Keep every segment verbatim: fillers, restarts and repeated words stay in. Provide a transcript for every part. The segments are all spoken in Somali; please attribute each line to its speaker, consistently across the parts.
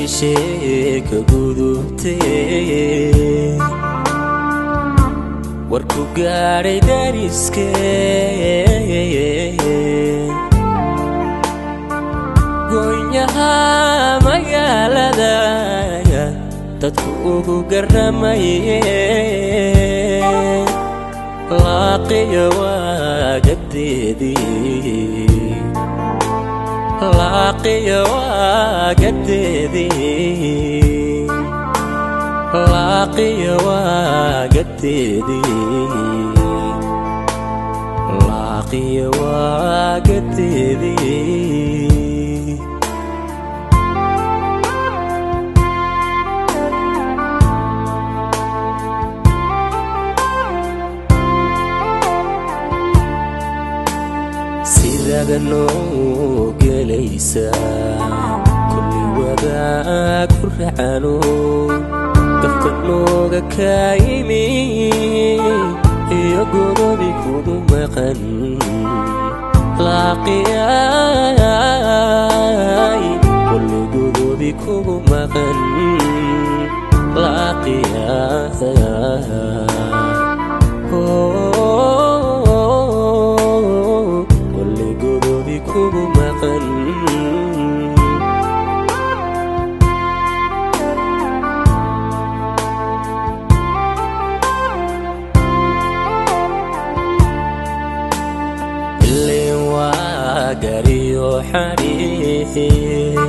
Speaker 1: sheeka gudubtay warku gaaray dariskee goynyaha magaalada dadku ugu garamaye laaqiya waagadeedii laaqiya waagadeedii laaqiya waagadeedii laaqiya waagadeedii no gelaysa kulli wadaag ku raacano dadka nooga kaayimi iyo godobi kugu maqan laaqiyay kulli godobi kugu maqan laaqiyay kugu maqan illeen waa gariyo xariir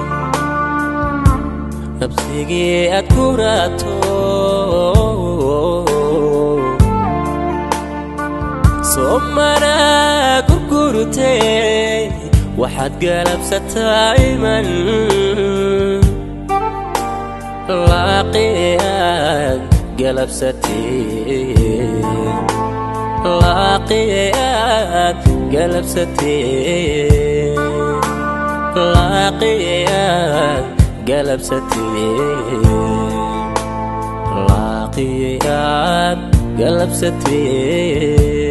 Speaker 1: nabsigii aad ku raato soomana gurgurtay waxaad galabsataa iman laaqiyaad galabsatee laaqiyaad galabsatee laaqiyaad galabsatee laaqiyaad galabsatee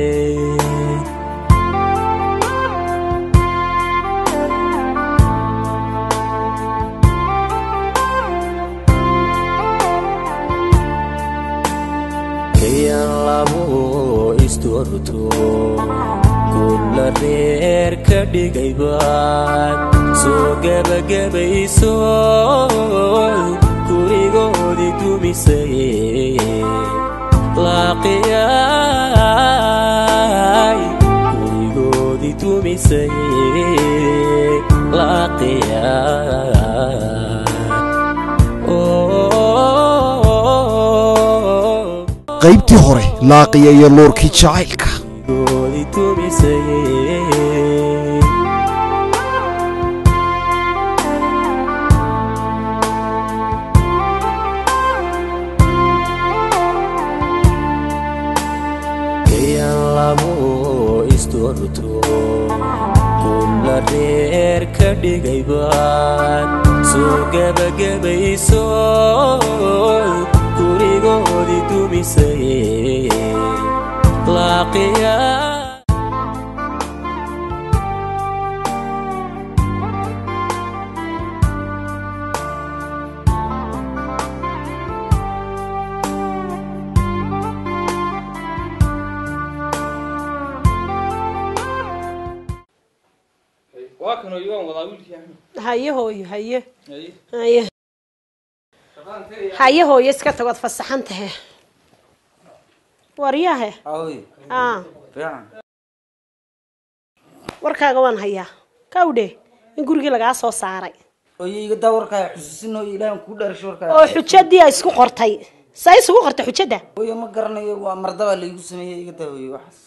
Speaker 1: istorto kulla reer ka dhigaybaad soo gabagabayso gurigoodii dumisay laaqiyay gurigoodii dumisay laaqiyay
Speaker 2: qaybtii hore laaqiya iyo loorkii jacaylka
Speaker 1: kayan labo istorto kulla reer ka dhigaybaad soo gabagabayso gurigoodii dumisay laaqiya
Speaker 3: واكنوا يوم والله ولك يا
Speaker 4: هاي هو هاي هاي هاي هو يسكت تقعد فسحنتها ورياها
Speaker 3: اوي
Speaker 4: اه
Speaker 3: فعلا
Speaker 4: warkaaga waan hayaa kawde in guriga laga soo saaray
Speaker 3: oo iiga dawarka xusuusino ilaahan ku dharsho warka
Speaker 4: oo xujadii ay isku qortay say isku qortay xujada
Speaker 3: oo ma garanayo waa mardaba la igu sameeyay iga daaway waxas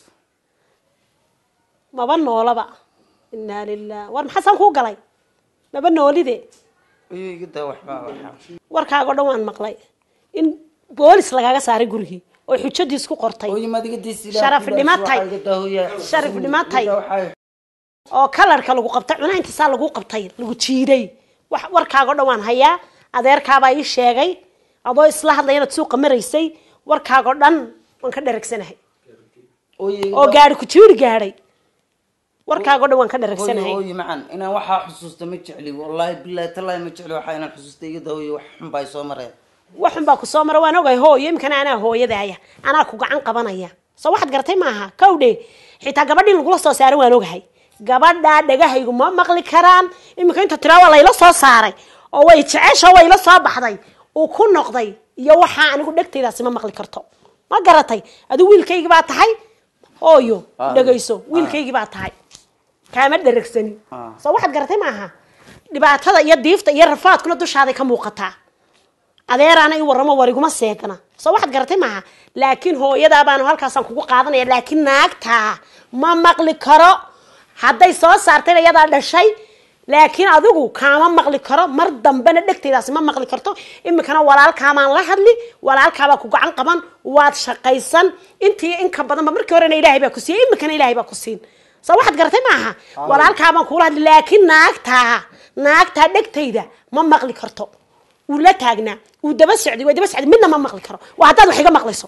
Speaker 4: maba noolaba inna lillaah war maxaan ku galay maba noolide
Speaker 3: oo iiga daa waxba waxa
Speaker 4: warkaaga dhan waan maqlay in boolis lagaga saaray gurigii oo xujadii isku qortay
Speaker 3: oo yimaadiga diisila
Speaker 4: sharaf dhimatay sharaf dhimatay oo kalarka lagu qabtay cunaa inta saa lagu qabtay lagu jiiday wax warkaaga dhawaan hayaa adeerkaaba ii sheegay adoo isla hadlayna suuqa maraysay warkaaga dhan waan ka dheregsanahay oo gaari ku jiir gaaray warkaaga dhan waan ka dharagsanay
Speaker 3: hooyo macaan inaan waxa xusuusta ma jecli wallahi billahi tallahi ma jecli waxa inaan xusuusta iga dawyo wax xun baa soo mareen
Speaker 4: waxun baa ku soo maray waan ogay hooyo imkana anaa hooyadaaya anaa ku gacan qabanaya soo waxaad gartay maaha kawdhe xitaa gabadhii lagula soo saaray waan ogahay gabadha dhagahaygu ma maqli karaan imika inta tiraa waa layla soo saaray oo way jecesha way la soo baxday uu ku noqday iyo waxa anigu dhagtaydaasi ma maqli karto ma garatay adu wiilkaygi baa tahay hooyo dhagayso wiilkaygi baa tahay kaama dharagsanin soo waxaad garatay maaha dhibaatada iyo diifta iyo rafaadkuna dushaaday ka muuqataa adeeraana i waramo wariguma seegana soo waxaad garatay maaha laakiin hooyadaa baanu halkaasaan kugu qaadanaya laakiin naagtaa ma maqli karo hadday soo saartay iyadaa dhashay laakiin adigu kaama maqli karo mar dambena dhegtaydaasi ma maqli karto imikana walaalkaamaan la hadli walaalkaabaa ku gacan qaban waad shaqaysan intii inka badanba markii horena ilaahay baa ku siiyey imikana ilaahay baa ku siin soo waxaad garatay maaha walaalkaabaan kuula hadli laakiin naagtaa naagtaa dhegtayda ma maqli karto uu la taagnaa uu daba socday way daba socday midna ma maqli karo waa haddaad wax iga maqlayso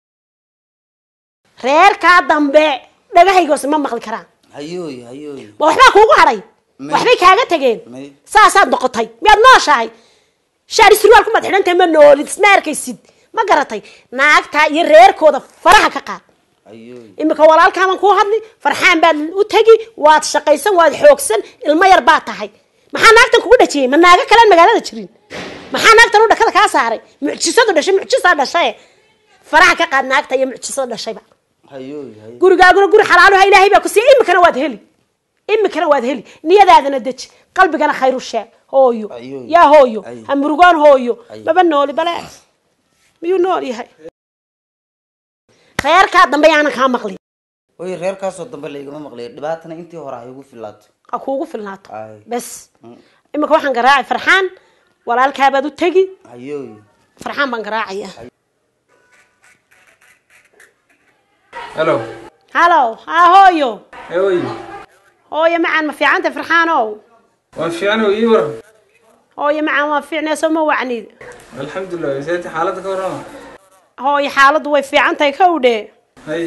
Speaker 4: reerkaa dambe dhagahaygoos ma maqli karaan
Speaker 3: hayooy hayooy
Speaker 4: ma waxbaa kuugu hadhay waxbay kaaga tageen saasaad noqotay miyaad nooshahay shaari surwaal ku madxidhantahay ma noolid isma arkaysid ma garatay naagtaa iyo reerkooda faraha ka qaad imika walaalkaaban kuu hadli farxaan baad u tegi waad shaqaysan waad xoogsan ilmo yar baa tahay maxaa naagtan kugu dhajiyey ma naaga kaleen magaalada jirin maxaa naagtan u dhakada kaa saaray mucjisadu dhashay mucjisaa dhashay faraha ka qaad naagta iyo mucjisada dhashayba gurigaaguna guri xalaalaha ilaahay baa ku siiyey imikana waad heli imikana waad heli niyadaadana deji qalbigana khayru sheeg hooyo yaa hooyo ha murugaan hooyo baba nooli bale miyuu nool yahay reerkaa dambe yaanan kaa maqli
Speaker 3: hooyo reerkaasoo dambe laygama maqliyo dhibaatana intii hore ha igu filaato
Speaker 4: ha kuugu filnaato bas imika waxaan garaacay farxaan walaalkaabaad u tegi
Speaker 3: hayooy
Speaker 4: farxaan baan garaacaya
Speaker 5: hello
Speaker 4: hello ha hooyo
Speaker 5: hooyo
Speaker 4: hooyo macaan ma fiicanta farxaanow
Speaker 5: waa fiicano ii war
Speaker 4: hooyo macaan waa fiicnayso ma wacnid
Speaker 5: alxamdulilah seeti xaaladda ka warrama
Speaker 4: hooyo xaaladdu way fiicantahay kawdhe
Speaker 5: hay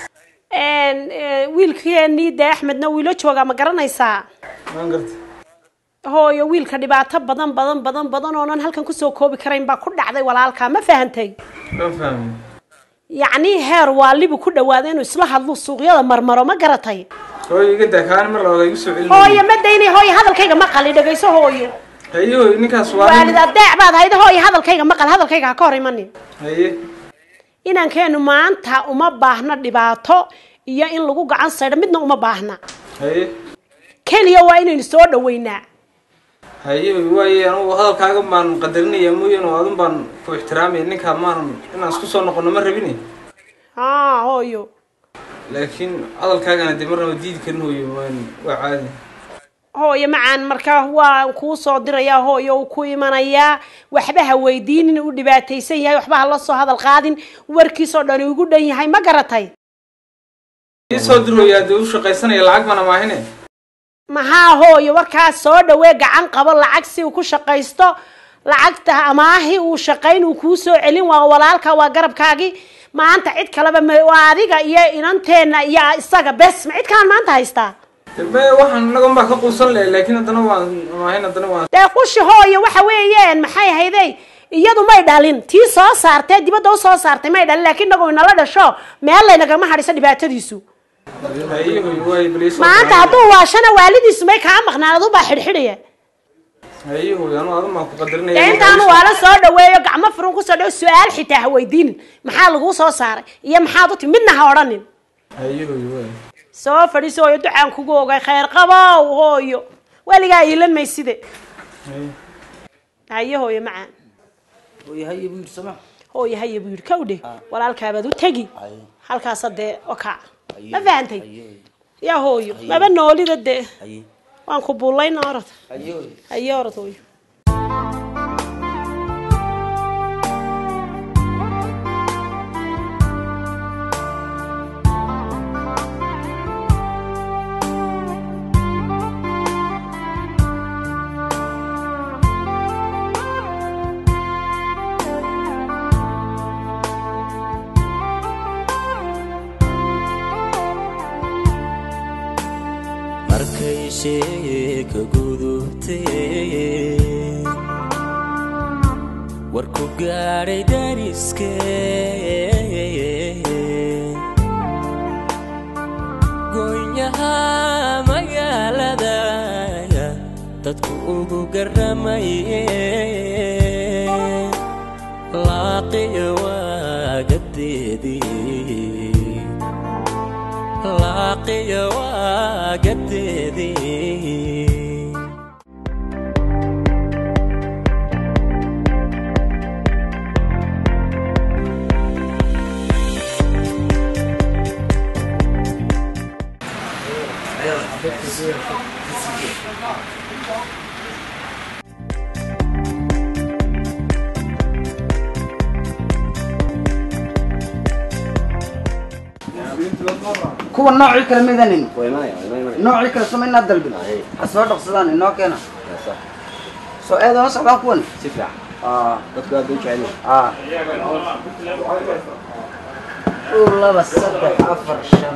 Speaker 4: wiilkeenii de axmedna wiilo joogaa ma garanaysaa
Speaker 5: waan gartay
Speaker 4: hooyo wiilka dhibaato badan badan badan badan oonan halkan kusoo koobi karayn baa ku dhacday walaalkaa ma fahantay
Speaker 5: ma fahmin
Speaker 4: yacni heer waalibu ku dhawaaday inuu isla hadlo suuqyada marmaro ma garatay
Speaker 5: hooyo iga daa kaan mar labaad igu soo celin
Speaker 4: hooyo ma daynay hooyo hadalkayga maqal i dhagayso hooyo
Speaker 5: haye hooyo ninkaas waa
Speaker 4: waalid adeec baad hayda hooyo hadalkayga maqal hadalkayga ha ka hor imanin
Speaker 5: haye
Speaker 4: inankeenu maanta uma baahna dhibaato iyo in lagu gacan saydho midna uma baahna
Speaker 5: haye
Speaker 4: keliya waa inaynu soo dhaweynaa
Speaker 5: haye waaye anigu hadalkaaga baan qadarinaya mooyaan oo adun baan ku ixtiraamaya ninkaa maan inaan isku soo noqono ma rabine
Speaker 4: haa hooyo
Speaker 5: laakiin hadalkaagana dee marnaba diidi karin hooyo waan waa caadi
Speaker 4: hooyo macaan markaa waa kuu soo dirayaa hooyo uu ku imanayaa waxba ha weydiinin u dhibaataysan yahay waxba ha la soo hadal qaadin warkiisoo dhan ugu dhan yahay ma garatay
Speaker 5: ii soo dirooyaa dee u shaqaysanaya lacag bana maahine
Speaker 4: maxaa hooyo warkaas soo dhawee gacan qabo lacag si uu ku shaqaysto lacagta amaahi uu shaqayn uu kuu soo celin waa walaalka waa garabkaagii maanta cid kaleba waa adiga iyo inanteena iyo isaga bes ma cid kalaan maanta haystaa
Speaker 5: me waxaan inagan baa ka quusan leh laakiin haddana waan maahin haddana waan
Speaker 4: dee qushi hooyo waxa weeyeen maxay hayday iyadu may dhalin tii soo saartee dibadda u soo saartay may dhalin laakiin inagu inala dhasho meel laynagama hadhiso dhibaatadiisu maanta hadduu waashana waalidiisu may kaa maqnaan aduu baa xidhxidhaya
Speaker 5: haye hooyo anu adun baan ku qadarinaya
Speaker 4: intaanu waala soo dhaweeyo gacmo furun kusoo dhawo su-aal xitaa ha weydiinin maxaa laguu soo saaray iyo maxaad u timi midna ha odhanin
Speaker 5: haye hooyo waay
Speaker 4: soo fadhiiso hooyo ducaan kugu ogay khayr qabow hooyo weligaa iilan mayside haye hooyo macaan
Speaker 3: hooyo haye buu yidhi sama
Speaker 4: hooyo haye buu yidhi kawdhe walaalkaabaad u tegi halkaasa dee okaa ma fahantay yaa hooyo maba noolida dee waan ku buulayna orod haye orod hooyo
Speaker 1: shisheeye ka gudubtee warku gaadhay dariskee goonyaha magaalada dadku ugu garamaye laaqiya waagadeedii laaqiya waagadeedii
Speaker 3: كوا نوعي كلام ميدانين نوعي كلام سمينا الدلبنا حسوا دقصدان إنه كنا سو هذا نص عم كون
Speaker 6: سفرة
Speaker 3: آه
Speaker 6: بتقول بيجي عليه
Speaker 3: آه والله بس صدق عفر الشام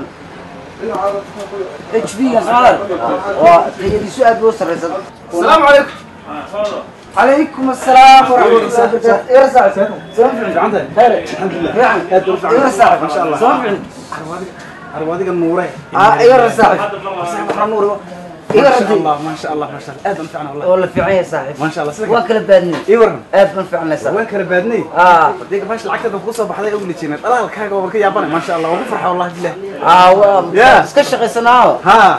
Speaker 3: اتش بي صار وتجي سؤال بوصل رسالة السلام عليكم عليكم السلام ورحمة الله وبركاته إيه رسالة سلام عندك خير الحمد لله يعني إيه رسالة ما شاء الله سلام
Speaker 6: أروادك النورة
Speaker 3: آه إيه رسالة
Speaker 6: صاحب النور
Speaker 3: إيه
Speaker 6: ما شاء الله ما شاء الله ما شاء الله أدم فعنا والله
Speaker 3: والله في عين صاحب
Speaker 6: ما شاء الله سلك
Speaker 3: وكل بادني
Speaker 6: إيه ورم
Speaker 3: أدم فعنا صاحب
Speaker 6: وين كل بادني
Speaker 3: آه
Speaker 6: ديك باش العكس ده بقصة بحذا أول شيء طلع الكاكا وبركي ياباني ما شاء الله وفرحة والله بالله
Speaker 3: آه و
Speaker 6: يا
Speaker 3: اسكشخ سناو
Speaker 6: ها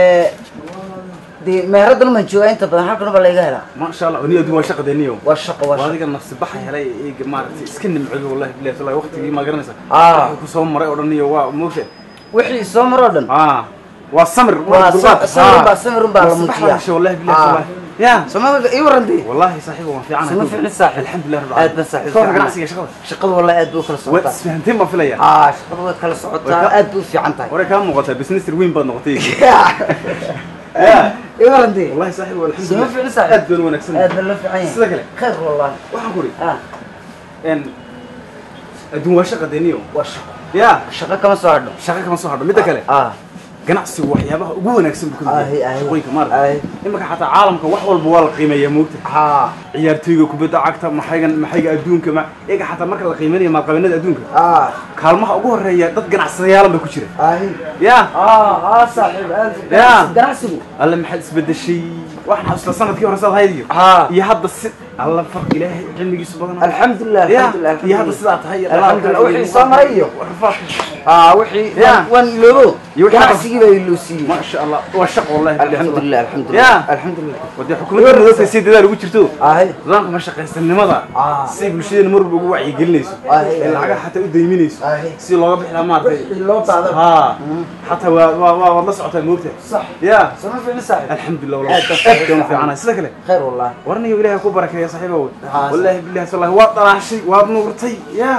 Speaker 3: دي مهرد المنجو أنت بدنا حكنا بالله
Speaker 6: ما شاء الله ونيو دي وشقة دنيو
Speaker 3: والشق والشق
Speaker 6: وهذيك النفس بحي هلاي إيه جماعة سكن معذور والله بالله والله وقت ما قرنسه
Speaker 3: آه
Speaker 6: كوسام مرة ورنيو وموشة
Speaker 3: وحي سمردن
Speaker 6: آه والسمر
Speaker 3: والسمر بالسمر بالمنجيا
Speaker 6: شو والله بالله والله يا
Speaker 3: سماه يورندي
Speaker 6: والله صحيح وما في عنها
Speaker 3: سماه في الساحل
Speaker 6: الحمد لله رب العالمين
Speaker 3: أدب صحيح
Speaker 6: كيف قرأسي شغل
Speaker 3: شغل والله أدب كل صوت
Speaker 6: وسفهمتين ما في ليا
Speaker 3: آه شغل كل صوت أدب في عنتك
Speaker 6: ورا كم مقطع بسنس الوين بعد نقطتين
Speaker 3: يا يورندي
Speaker 6: والله صحيح والحمد
Speaker 3: سماه في
Speaker 6: لله
Speaker 3: الساحل
Speaker 6: أدب ونكسن
Speaker 3: أدب اللي في عين خير والله
Speaker 6: وحنقولي
Speaker 3: آه
Speaker 6: إن أدون وشقة دنيو
Speaker 3: والشق
Speaker 6: يا
Speaker 3: شغل كم صار
Speaker 6: شقة كمان صهر متى كله
Speaker 3: آه
Speaker 6: ganacsi waxyaabaha ugu wanaagsan buu ka
Speaker 3: yahay
Speaker 6: qoyska maartay imaka xataa caalamka wax walba waa la qiimeeyaa moogta
Speaker 3: ha
Speaker 6: ciyaartooyga kubadda cagta maxaygan maxayga adduunka ma iyaga xataa marka la qiimeeyo maalqabeennada adduunka
Speaker 3: ah
Speaker 6: kaalmaha ugu horeeya dad ganacsadayaal ba ku jira
Speaker 3: ahi
Speaker 6: ya
Speaker 3: ah ah saaxiib
Speaker 6: ya
Speaker 3: ganacsigu
Speaker 6: alla maxay isbedeshay waxaan xasuustaa sanadkii hore saad haydiyo
Speaker 3: ha
Speaker 6: iyo hadda si alla farq ilaahay cilmigiisu badan
Speaker 3: alxamdulillah alxamdulillah
Speaker 6: iyo hadda sidaa tahay
Speaker 3: alxamdulillah wixii soo maray iyo ah wixii wan iloobo ganacsiga بيلوسي
Speaker 6: ما شاء الله وشق والله
Speaker 3: الحمد لله الحمد لله
Speaker 6: يا
Speaker 3: الحمد لله
Speaker 6: ودي حكومتنا مدرسة سيد دار ugu jirto
Speaker 3: آه
Speaker 6: nidaamka ma shaqaysanimada si bulshada mar ugu wacyi gelinayso in laga xataa u deyminayso si looga bixi lahaa maartay
Speaker 3: loo taado
Speaker 6: ha xataa waa waa wada socotay moogta
Speaker 3: صح
Speaker 6: يا
Speaker 3: سما في مساعد
Speaker 6: الحمد لله والله أبدون في عنا سيدا كله
Speaker 3: خير والله
Speaker 6: ورني إلهي كو بركة يا صاحبي والله بالله والله واطلع شيء وابنورتي يا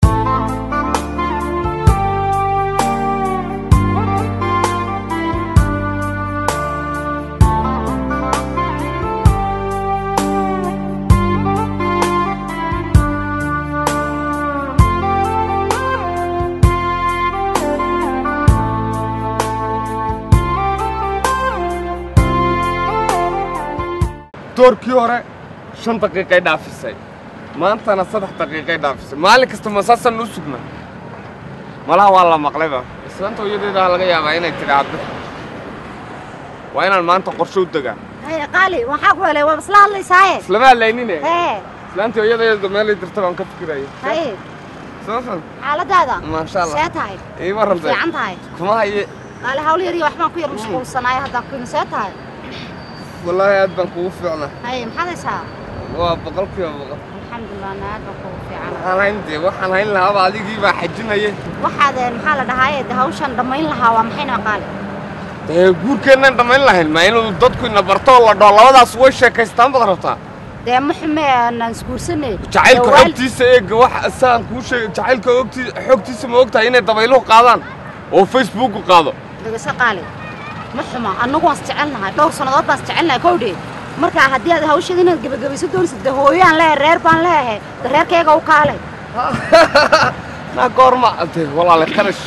Speaker 7: doorkii hore shan daqiiqay dhaafisay maantana saddex daqiiqay dhaafisay maalin kasta masaasan u sugna malaha waa la maqlayba islaanta hooyadeeda laga yaabaa inay tidhaahdo waa inaan maanta qorshe u degaa
Speaker 8: هي قالي وحق ولا وبصلا الله يساعد
Speaker 7: islama hadlaynine
Speaker 8: ايه
Speaker 7: islaanta hooyadeeda meelay dirta baan ka fikirayay
Speaker 8: هي
Speaker 7: sababtan
Speaker 8: حالة هذا
Speaker 7: ما شاء الله
Speaker 8: سيتاي
Speaker 7: ii warramtay
Speaker 8: في عنتاي
Speaker 7: kuma haye
Speaker 8: قال حاولي يري وحنا كوير مشغول صناعي هذا كنا سيتاي
Speaker 7: wallaahi aad baan kugu fiicnaa
Speaker 8: هي محل يساعد
Speaker 7: waa boqolkiiba boqol
Speaker 8: الحمد لله أنا هذا كوي في عنا
Speaker 7: waxaan hayn dee waxaan hayn lahaaba adigii baa xajinaya
Speaker 8: واحد محل ده هاي ده هوشان دمين لها ومحينا قال
Speaker 7: dee guurkeennan dhammayn lahayn ma inuu dadku ina barto la dhoo labadaas way sheekaystaan baad rabtaa
Speaker 8: ده محمي نسكور سنة
Speaker 7: jacaylka xogtiisa eega wax asaan kuu sheegay jacaylka ogtiisa xogtiisa ma ogtahay inay dabayluhu qaadaan oo Facebook ku qaado
Speaker 8: ده سقالي محما أنا قاس تعلنا دور سنوات بس تعلنا كودي مركا هدي هذا هوش دينا جب جب يسدون سد هويان لا رير بان لا الرير كيجا وكالي
Speaker 7: na goorma ante walaal kharash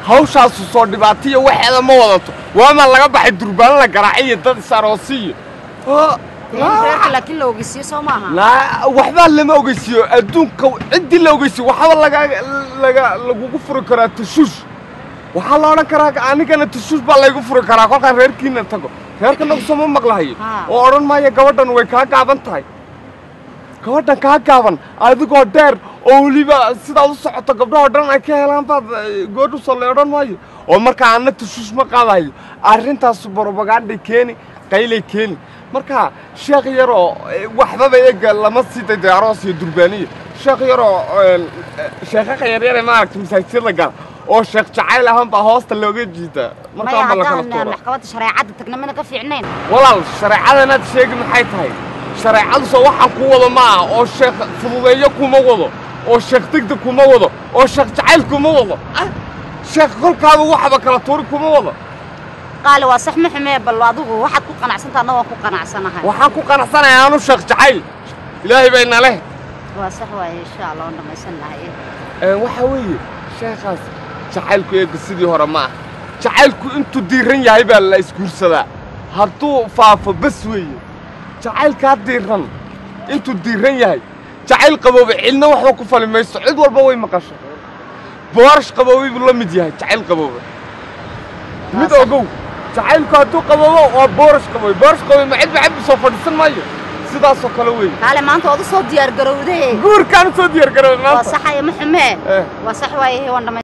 Speaker 7: hawshaasu soo dhibaatiya waxeeda ma wadato waama laga baxay durbaan la garaaciyo dad isaroosiyo
Speaker 8: reerka laakiin la ogeysiyo soo maaha
Speaker 7: la waxba lama ogeysiyo adduunka cidii la ogeysiyo waxba laga laga lagu furi karaa tushush waxa la oran karaa anigana tushush baa lagu furi karaa kolka reerkiina tago reerka nagu soo maqlahayo oo oran maayo gabadhan way ka gaaban tahay gabadhan ka gaaban adigoo dheer oo waliba sida u socoto gabdhaha dhan ay ka helaan baad go'du soo leedan maayo oo marka aan tushush ma qaadayo arrintaas propaganda keeni qaylay keeni marka sheekh yaro waxba eega lama sii diyaaro si durbaaniyo sheekh yaro sheekh khayr yare ma aragtay masaajidda gal oo sheekh jacayl ahaan baa hoosta looga jiita marka ma la kala tooro
Speaker 8: maxkamada shariicada tagnamada ka fiicneen
Speaker 7: walaal shariicada sheeg maxay tahay shariicadu soo waxa ku wada ma oo sheekh fududeeyo kuma wado oo sheekh tigda kuma wado oo sheekh jacayl kuma wado sheekh kolkaaba waxba kala toori kuma wado
Speaker 8: قال وصح محمد بالوادو واحد كو قناعسنتا انا كو قناعسنahay
Speaker 7: waxaan ku qanacsanahay aanu sheekh jacayl ilaahay bayna leh
Speaker 8: وصح way insha Allah dhameysanahay
Speaker 7: ee waxa weeye sheekhaas jacaylku ee sidii hore ma jacaylku intuu diiran yahay baa la isguursadaa haduu faafo bas weeye jacaylka diiran intuu diiran yahay jacayl qaboob cilna waxba ku falimaysto cid walba way maqasho boorsh qaboob la mid yahay jacayl qaboob mid ogow jacaylku haduu qaboobo oo boorsh qaboob boorsh qaboob ma cid bacab soo fadhisan maayo sidaas oo kale weeye
Speaker 8: kale maanta wada soo diyaar garowday
Speaker 7: guurkan soo diyaar garowday maanta
Speaker 8: waa sax ay maxamed waa sax way waan dhamay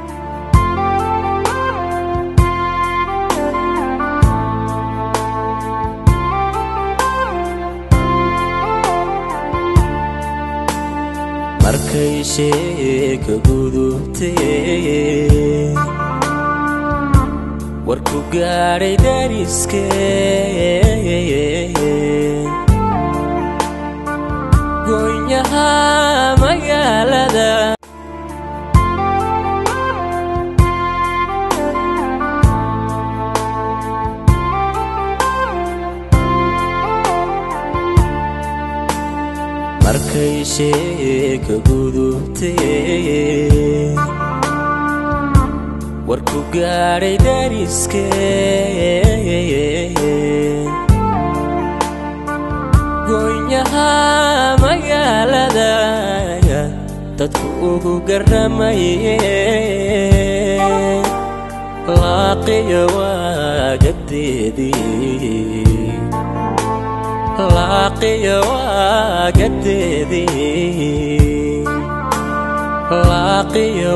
Speaker 1: markay sheeka gudubtay warku gaaray dariskee goonyaha magaalada markay sheeka gudubtay warku gaaray dariskee goonyaha magaalada dadku ugu garamayeen laaqiya waagadeedii laaqiya waagadeedii laaqiya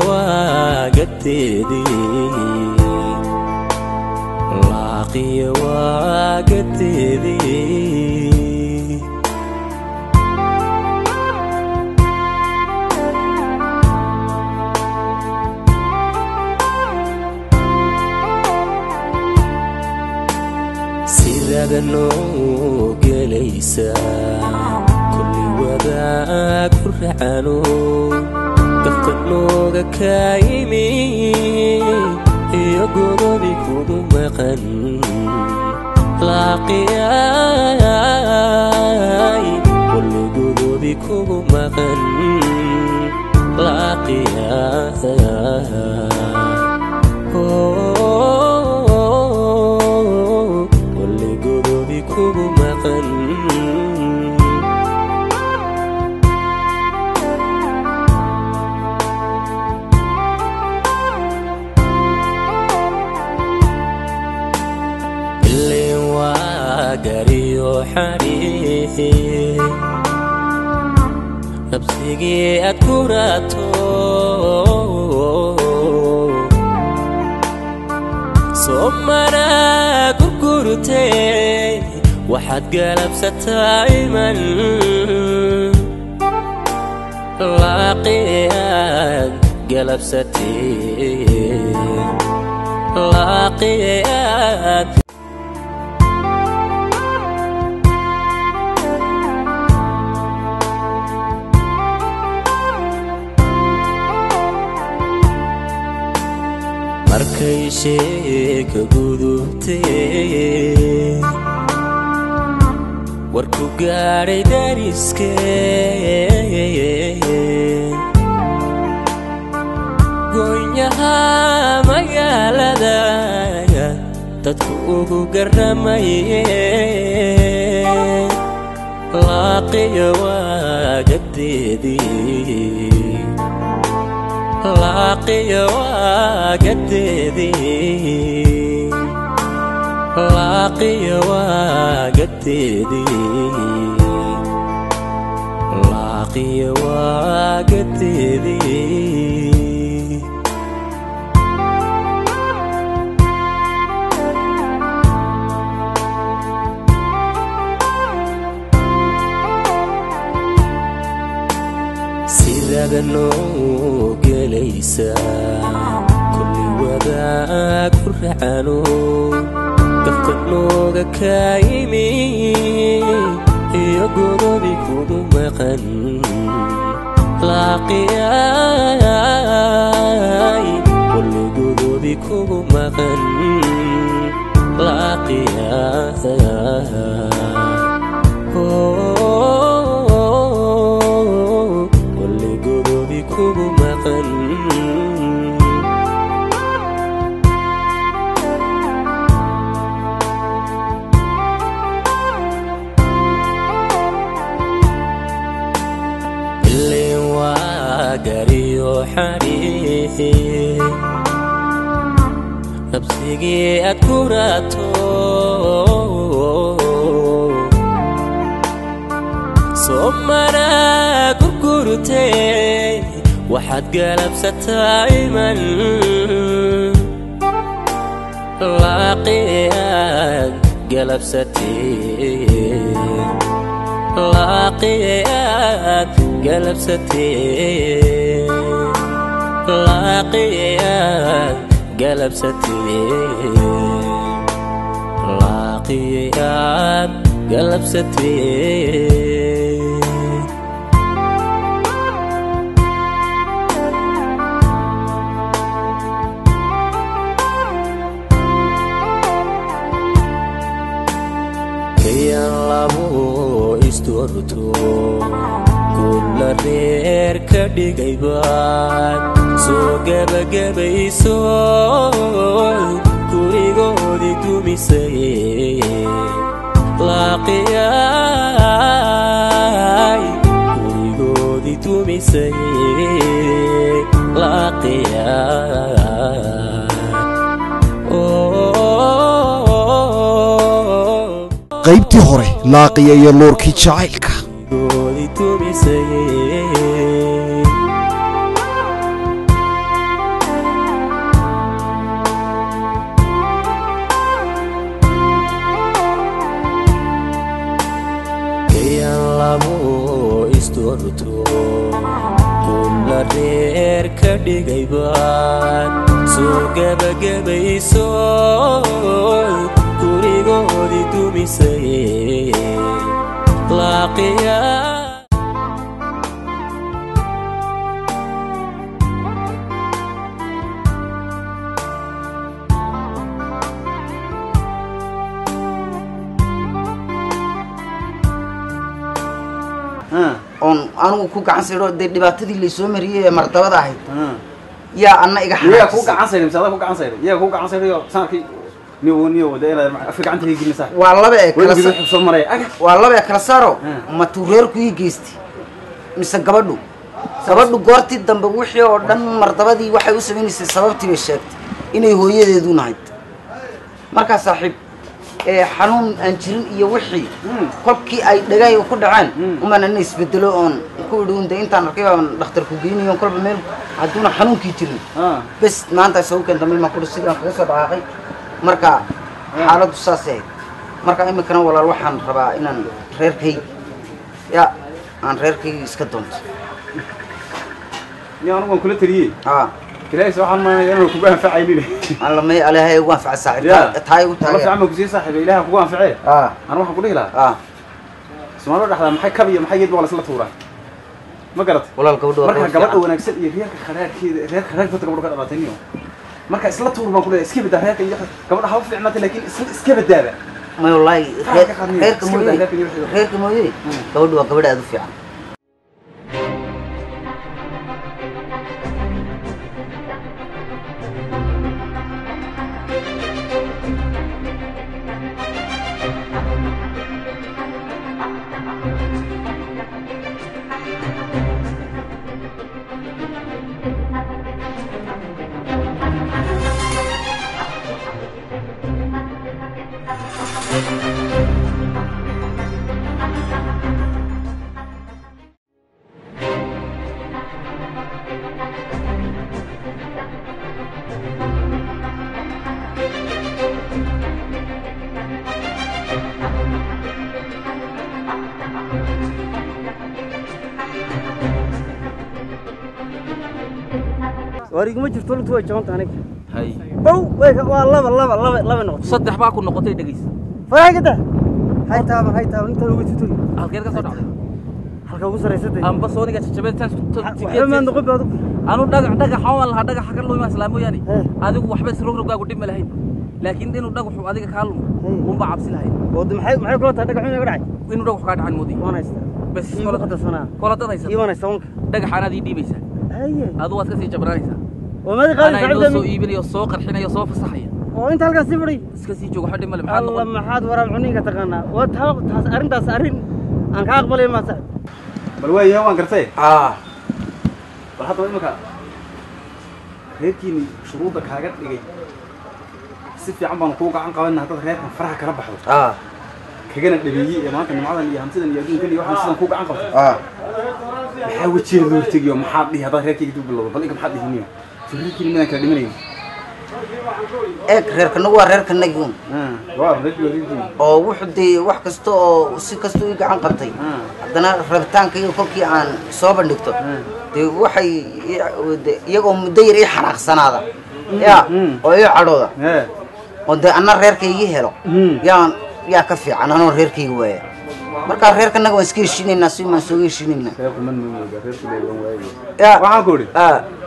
Speaker 1: waagadeedii laaqiya waagadeedii sidada noo gelaysa kulli wadaag ku racano dadka nooga kaayimi iyo godobi kugu maqan laaqiyay kulli godobi kugu maqan laaqiyay kulli godobi kugu maqan gariyo xariiqi nabsigii aad ku raato soo maraa gurgurtay waxaad galabsataa iman laaqiyaad galabsatay laaqiyaad markay sheeka gudubtay warku gaaray dariskee goonyaha dadku garamaye laaqiya wagadeedii laaqiya wagadeedii laaqiya wagadeedii laaqiya wagadeedii sidaada noo gelaysa kulli wadaag ku racano dafka nooga kaayimi iyo godobi kugu maqan laaqiyay kulli godobi kugu maqan laaqiyay kugu maqan illeen waa gariyo xariiqi nabsigii aad ku raato soo maraa gurgurtay waxaad galabsataa iman laaqiyaad galabsatee laaqiyaad galabsatee laaqiyaad galabsatee laaqiyaad galabsatee istorto kulla reer ka dhigaybaad soo gabagabayso gurigoodii dumisay laaqiyay gurigoodii dumisay laaqiyay
Speaker 2: qaybtii hore laaqiya iyo loorkii jacaylka
Speaker 1: kayan labo istorto kulla reer ka dhigaybaad soo gabagabayso gurigoodii dumisay laaqiya
Speaker 3: on anigu ku gacan sayro de dhibaatadii la soo mariyay ee martabada ahayd yaa anna iga xanaaqay
Speaker 6: yaa ku gacan sayro misada ku gacan sayro yaa ku gacan sayro saarkii niyo niyo wada ila afrika gacanta ay gelinaysaa
Speaker 3: waa laba ee kala
Speaker 6: soo maray
Speaker 3: waa laba ee kala saaro ma tureer ku geystay mise gabadhu gabadhu goortii dambe wixii oo dhan martabadii waxay u sameeyay sababtii bay sheegtay inay hooyadeedu nahayd marka saaxiib ee xanuun aan jirin iyo wixii kolkii ay dhagay ku dhacaan uma aan isbedelo on ku dhawaan intaan arkay baan dhakhtar ku geeyay kolba meel haduna xanuunkii jirin bas maanta soo kan dambe ma ku sidaan kaga soo dhaqay marka xaaladu saasay marka imikana walaal waxaan rabaa inaan reerkay ya aan reerkay iska doonto
Speaker 6: يا أنا كل تريه
Speaker 3: اه
Speaker 6: كذا سبحان الله أنا كوبان فعيلين
Speaker 3: الله ما عليها يوقف على الساعة تاي وتاي
Speaker 6: بس عمك زي صاحب إله كوبان فعيل
Speaker 3: اه
Speaker 6: أنا راح أقول له
Speaker 3: اه
Speaker 6: سمعنا راح محي كبي محي يد ولا سلة ورا ما قرأت
Speaker 3: ولا الكود
Speaker 6: مركز قبل وأنا كسل يريك خلاك كذا ريك خلاك فترة قبل كذا بعدين يوم مركز سلة ورا ما أقول اسكيب ده هيك قبل أحاول في عمتي لكن اسكيب الدابة
Speaker 3: ما والله غير كمودي غير كمودي قبل وقبل هذا في عام warigu ma jirto lugtu way jabanta aniga
Speaker 9: hay
Speaker 3: bow way waa laba laba laba laba noqdo
Speaker 9: saddex baa ku noqotay dhageys
Speaker 3: faraagada hay taaba hay taaba inta ugu tutoy
Speaker 9: halkeen ka soo dhacday
Speaker 3: halka ugu sareysatay
Speaker 9: amba sooniga jajabeeltaan
Speaker 3: waxba ma noqon baad
Speaker 9: anu dhagax dhagax xawaan laha dhagax xagan loo islaamo yani adigu waxba isrogrogaagu dhib ma lahayn laakiin inuu dhagaxu adiga ka lumo un baa cabsi lahayn
Speaker 3: wad maxay maxay kula tahay dhagaxu inaga dhacay
Speaker 9: inuu dhagax ka dhacay moodi
Speaker 3: wanaysta
Speaker 9: bas
Speaker 3: kula qadasana
Speaker 9: kula dadaysa
Speaker 3: iyo wanaysta wanka
Speaker 9: dhagax aan adii dhiibaysa
Speaker 3: haye
Speaker 9: adu waad ka sii jabranaysa
Speaker 3: وما قال
Speaker 9: سعيد سو iibinayo soo qarxinayo soo fasaxaya
Speaker 3: oo inta halka si fadhi
Speaker 9: iska sii joogo xadhi male maxaad
Speaker 3: noqon Allah maxaad waraab cuniga taqaana waa taas arintaas arin aan ka aqbalay ma sax
Speaker 6: bal way waan gartay
Speaker 9: ah
Speaker 6: bal hadda imaka reerkiini shuruuda kaaga dhigay si fiican baan ku gacan qabanaa hadda reerkan faraha kala baxdo
Speaker 9: ah
Speaker 6: kagana dhabeeyay ee maanta nimcadan iyo hantidan iyo adduunkan iyo waxaan sidan ku gacan qabto ah maxaa wajiga loo tagiyo maxaa dhihi hadda reerkayga dib bilowdo bal inka maxaa dhihiniyo reerkiini midaan kala dhimanayay
Speaker 10: ee reerkanagu waa reerkanagi un
Speaker 6: waa reerkiini
Speaker 10: oo wuxuu dee wax kasta oo si kasta u gacan qabtay haddana rabitaanka iyo kolkii aan soo bandhigto dee waxay iyagoo muddo yar ii xanaaqsanaada yaa oo ii cadhooda oo dee anna reerkaygii helo yaan yaa ka fiican anoo reerkayga waaya markaa reerkanaga waan iska heshiinaynaa si maan soo heshiinaynaa
Speaker 6: waxaan ku idhi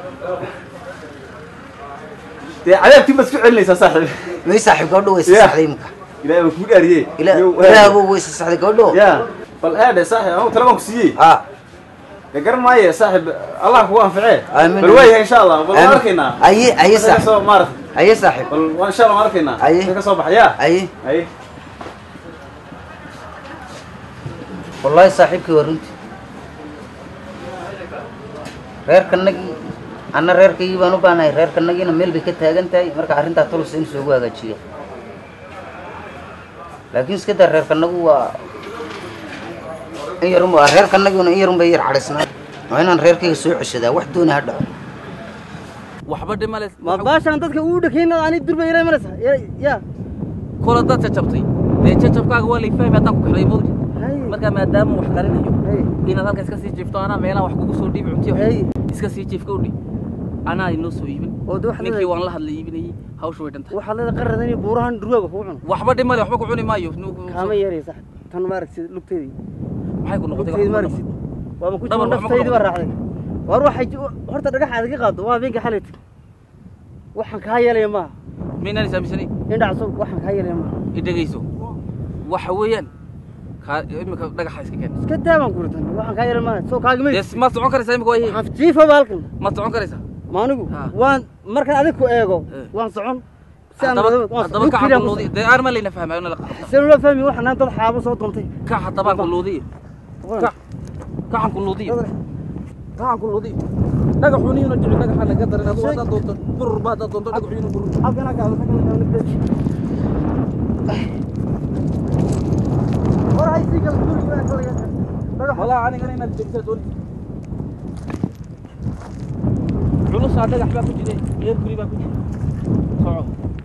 Speaker 6: dee cadaabkii baad isku celinaysaa saaxiib
Speaker 10: may saaxiib gabadho way sasaxday imka
Speaker 6: ilaahay baan kuu dhaariyey
Speaker 10: ilaahay way sasaxday gabadho
Speaker 6: ya bal aade saaxiib anigu taleefon ku siiyey
Speaker 10: ha
Speaker 6: de garan maaye saaxiib allah kugu anficee bal waayahay insha allah bal waan arkaynaa
Speaker 10: aye aye saaxiib
Speaker 6: maarata
Speaker 10: aye saaxiib
Speaker 6: bal waan insha allah waan arkaynaa
Speaker 10: aye
Speaker 6: ka soo baxaya
Speaker 10: aye
Speaker 6: aye
Speaker 10: wallahi saaxiibkii warinti reerkanagi anna reerkaygii baan u baanahay reerkanagiina meel bay ka taagan tahay marka arrintaa tolsa in soogu hagaajiya laakiin iska daa reerkanagu waa in yarun reerkanaguna in yarun bay yar cadhaysnaa waa inaan reerkayga soo ceshadaa wax dooni ha dhaco
Speaker 9: waxba dhimale
Speaker 3: ma baashaan dadka uu dhakeynaa ani durba ilaa maraysa ya
Speaker 9: kula dad jabtay dee jabkaaga waa lay fahmi haddaan ku kaxday moodi marka maadaama wax qarinayo inaad halka iska sii jiifto anaa meelaha wax kugu soo dhiibi cuntiyo iska sii jiifka udhi anaa inoo soo iibin ninkii waan la hadlay iibinayay hawsha way dhantay
Speaker 3: waxaad leeda qaradan iyo buurahan durwaaga kugu cuno
Speaker 9: waxba dhimale waxba ku cuni maayo
Speaker 3: kaama yeeray sax tan ma aragtid lugteedii
Speaker 9: maxay ku noqotay
Speaker 3: lugteedii ma aragtid waa ku jiro nafteedii baa raacday war waxay horta dhagaxaad iga qaado waa beenka xalaytay waxaan kaa yeelaya maaha
Speaker 9: miinaan isaamisani
Speaker 3: indhacso waxaan kaa yeelaya maaha
Speaker 9: idhagayso waxa weeyaan imika dhagaxa iska keen
Speaker 3: iska daaban kuritan waxaan kaa yeelay maaha soo kaagimay
Speaker 9: yes ma socon karaysaa imika waa
Speaker 3: waxaan jiifa baalkan
Speaker 9: ma socon karaysaa
Speaker 3: ma anigu waan markaan adig ku eego waan socon si aan
Speaker 9: haddaba ka xanuudi dee aan ma layna fahmayo na la qabta
Speaker 3: si la fahmi waxaan dad xaabo soo doontay
Speaker 9: ka haddaba ku luudiyo ka ka xan ku luudiyo ka xan ku luudiyo dhagaxuuniyuna dhici dhagaxa laga daran adoo wada doonto burur baad doonto dhagaxuuniyuna burur
Speaker 3: halkana ka war hay sigal guri waa kala dhagax
Speaker 9: wala aniga inaad degto doon culus aa dhagax baa ku jiray geer guri baa ku jiray soco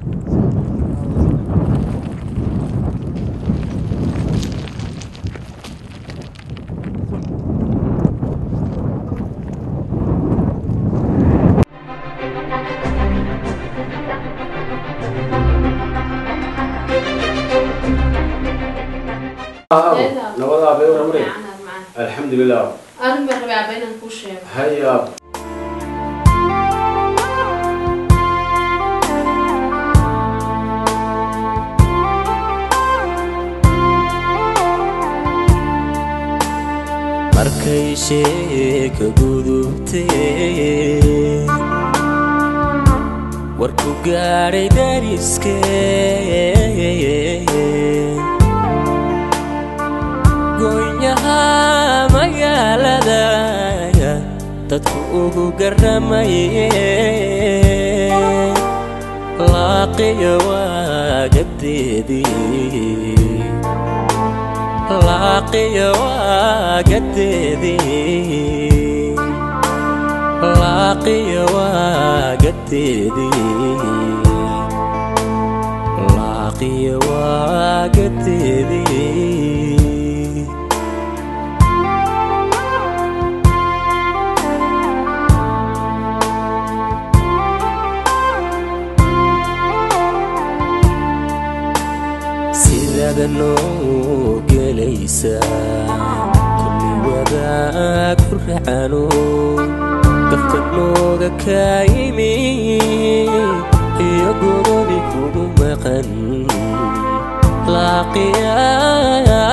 Speaker 11: نوضع بيور أمري الحمد لله
Speaker 12: أنا مرة بينا نكوش
Speaker 11: هيا
Speaker 1: markay sheeka gudubtee warku gaadhay dariskee goonyaha magaalada dadku ugu garamayeen laaqiya waa gabteedii laaqiya waa gabteedii laaqiya waa gabteedii laaqiya waa gabteedii قنو قليسا كل وذاك فرحانو قفكنو كايمي يقولوا بكم مقن لاقيا